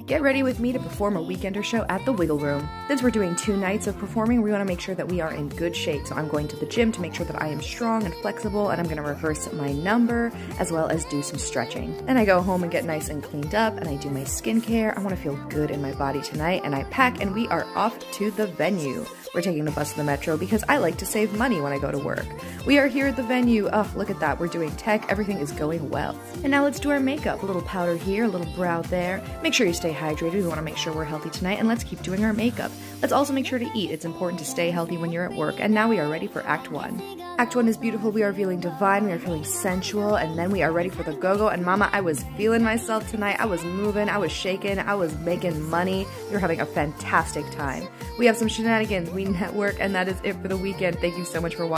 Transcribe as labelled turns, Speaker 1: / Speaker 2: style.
Speaker 1: Get ready with me to perform a weekender show at the Wiggle Room. Since we're doing 2 nights of performing, we want to make sure that we are in good shape. So I'm going to the gym to make sure that I am strong and flexible, and I'm going to rehearse my number as well as do some stretching. Then I go home and get nice and cleaned up, and I do my skincare. I want to feel good in my body tonight, and I pack, and we are off to the venue. We're taking the bus to the metro because I like to save money when I go to work. We are here at the venue. Oh, look at that. We're doing tech. Everything is going well. And now let's do our makeup. A little powder here, a little brow there. Make sure you stay hydrated. We want to make sure we're healthy tonight, and let's keep doing our makeup. Let's also make sure to eat. It's important to stay healthy when you're at work. And now we are ready for Act 1. Act 1 is beautiful. We are feeling divine. We are feeling sensual. And then we are ready for the go-go. And mama, I was feeling myself tonight. I was moving. I was shaking. I was making money. We were having a fantastic time. We have some shenanigans. We network, and that is it for the weekend. Thank you so much for watching.